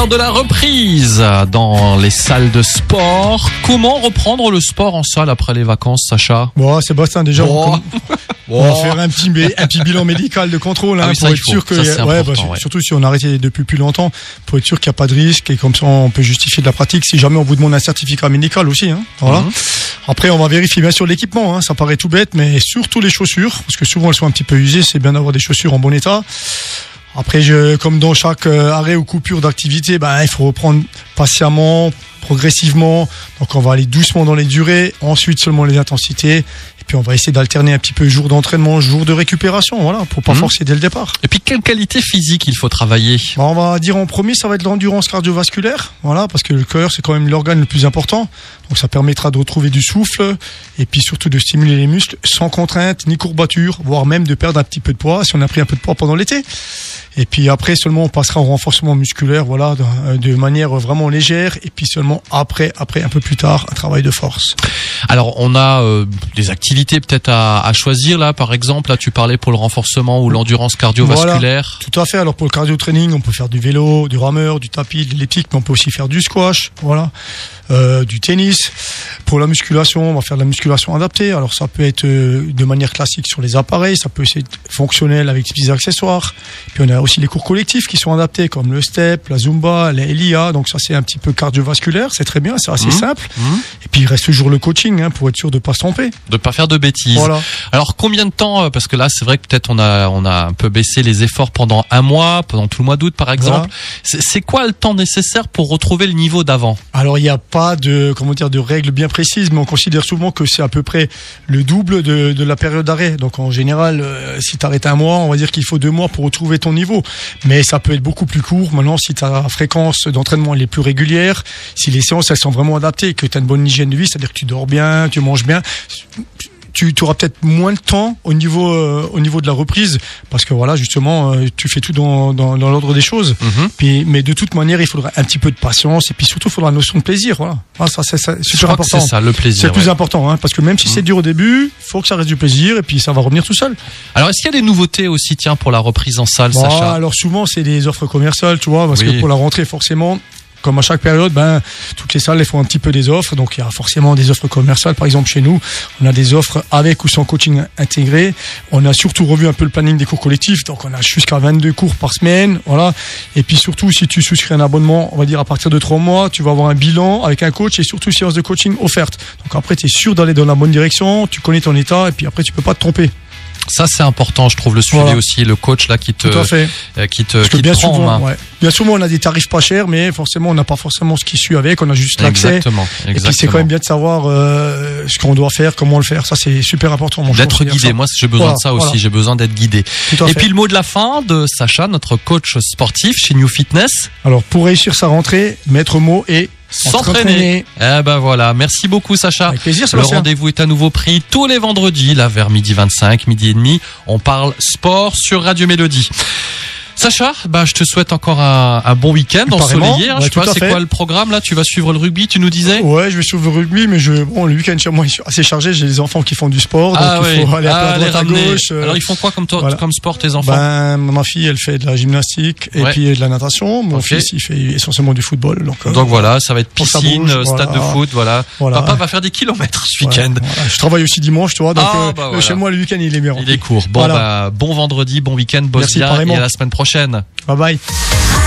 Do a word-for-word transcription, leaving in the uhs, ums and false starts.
de la reprise dans les salles de sport. Comment reprendre le sport en salle après les vacances, Sacha? Bon, Sébastien, déjà, bon. on, on va faire un petit, un petit bilan médical de contrôle, hein, ah oui, pour ça, être sûr que, ça, ouais, important, bah, ouais. surtout si on a arrêté depuis plus longtemps, pour être sûr qu'il n'y a pas de risque et comme ça on peut justifier de la pratique si jamais on vous demande un certificat médical aussi, hein, voilà. Mm-hmm. Après, on va vérifier bien sûr l'équipement, hein, ça paraît tout bête, mais surtout les chaussures, parce que souvent elles sont un petit peu usées, c'est bien d'avoir des chaussures en bon état. Après, je, comme dans chaque euh, arrêt ou coupure d'activité, ben, il faut reprendre patiemment, progressivement. Donc, on va aller doucement dans les durées, ensuite seulement les intensités. Et puis, on va essayer d'alterner un petit peu jour d'entraînement, jour de récupération, voilà, pour pas mmh. forcer dès le départ. Et puis, quelle qualité physique il faut travailler? Ben, on va dire en premier, ça va être l'endurance cardiovasculaire, voilà, parce que le cœur, c'est quand même l'organe le plus important. Donc, ça permettra de retrouver du souffle et puis surtout de stimuler les muscles sans contrainte ni courbature, voire même de perdre un petit peu de poids si on a pris un peu de poids pendant l'été. Et puis après seulement on passera au renforcement musculaire, voilà, de, de manière vraiment légère. Et puis seulement après, après un peu plus tard, un travail de force. Alors on a euh, des activités peut-être à, à choisir là, par exemple. Là tu parlais pour le renforcement ou l'endurance cardiovasculaire. Voilà, tout à fait. Alors pour le cardio training, on peut faire du vélo, du rameur, du tapis, de l'elliptique, mais on peut aussi faire du squash, voilà, euh, du tennis. Pour la musculation, on va faire de la musculation adaptée. Alors ça peut être euh, de manière classique sur les appareils, ça peut aussi être fonctionnel avec des petits accessoires. Puis on a aussi les cours collectifs qui sont adaptés comme le step, la zumba, la L I A. Donc ça c'est un petit peu cardiovasculaire, c'est très bien, c'est assez mmh. simple. Mmh. Et puis il reste toujours le coaching, hein, pour être sûr de pas se tromper, de pas faire de bêtises. Voilà. Alors combien de temps, parce que là c'est vrai que peut-être on a on a un peu baissé les efforts pendant un mois, pendant tout le mois d'août par exemple. Voilà. C'est, c'est quoi le temps nécessaire pour retrouver le niveau d'avant? Alors il n'y a pas de comment dire de règles bien précises, mais on considère souvent que c'est à peu près le double de, de la période d'arrêt. Donc en général, euh, si tu arrêtes un mois, on va dire qu'il faut deux mois pour retrouver ton niveau. Mais ça peut être beaucoup plus court. Maintenant, si ta fréquence d'entraînement elle est plus régulière, si les séances elles sont vraiment adaptées, que tu as une bonne hygiène de vie, c'est-à-dire que tu dors bien, tu manges bien, tu auras peut-être moins de temps au niveau euh, au niveau de la reprise, parce que voilà justement euh, tu fais tout dans dans, dans l'ordre des choses. Mm-hmm. Puis mais de toute manière il faudra un petit peu de patience et puis surtout il faudra une notion de plaisir, voilà. Ah, ça c'est, c'est super important. C'est ça le plaisir. C'est le ouais. plus important, hein, parce que même si mm-hmm. c'est dur au début, faut que ça reste du plaisir et puis ça va revenir tout seul. Alors est-ce qu'il y a des nouveautés aussi tiens pour la reprise en salle, bon, Sacha? Alors souvent c'est des offres commerciales, tu vois, parce oui. que pour la rentrée forcément, comme à chaque période, ben, toutes les salles, elles font un petit peu des offres. Donc, il y a forcément des offres commerciales. Par exemple, chez nous, on a des offres avec ou sans coaching intégré. On a surtout revu un peu le planning des cours collectifs. Donc, on a jusqu'à vingt-deux cours par semaine. Voilà. Et puis, surtout, si tu souscris un abonnement, on va dire à partir de trois mois, tu vas avoir un bilan avec un coach et surtout une séance de coaching offerte. Donc, après, tu es sûr d'aller dans la bonne direction. Tu connais ton état et puis après, tu peux pas te tromper. Ça c'est important, je trouve, le suivi voilà. aussi, le coach là qui te, Tout à fait. Euh, qui te, Parce que qui bien te prend souvent, en main. Ouais. Bien souvent, on a des tarifs pas chers, mais forcément, on n'a pas forcément ce qui suit avec. On a juste l'accès. Exactement. Exactement. Et puis c'est quand même bien de savoir euh, ce qu'on doit faire, comment le faire. Ça, c'est super important. Mon d'être guidé. Ça. Moi, j'ai besoin voilà, de ça voilà. aussi. J'ai besoin d'être guidé. Tout à Et fait. puis le mot de la fin de Sacha, notre coach sportif chez New Fitness. Alors, pour réussir sa rentrée, maître mot est s'entraîner. Eh ben voilà, merci beaucoup Sacha. Avec plaisir, le rendez-vous est à nouveau pris tous les vendredis, là vers midi vingt-cinq, midi et demi. On parle sport sur Radio Mélodie. Sacha, bah, je te souhaite encore un, un bon week-end ensoleillé. Hein, ouais, je sais pas, c'est fait. Quoi le programme là? Tu vas suivre le rugby, tu nous disais? Ouais, je vais suivre le rugby, mais je, bon, le week-end chez moi est assez chargé. J'ai des enfants qui font du sport, ah, donc ouais. il faut aller ah, à droite à gauche. Euh, Alors ils font quoi comme, toi, voilà. comme sport tes enfants? Ben, ma fille, elle fait de la gymnastique et ouais. puis de la natation. Mon okay. fils, il fait essentiellement du football. Donc, euh, donc voilà, ça va être piscine, bouge, stade voilà. de foot, voilà. voilà. Papa va faire des kilomètres ce week-end. Voilà, voilà. Je travaille aussi dimanche, tu vois. Donc ah, euh, bah, voilà. chez moi, le week-end, il est bien. Il est court. Bon, voilà. bah, bon vendredi, bon week-end, bosse bien et à la semaine prochaine. Bye bye.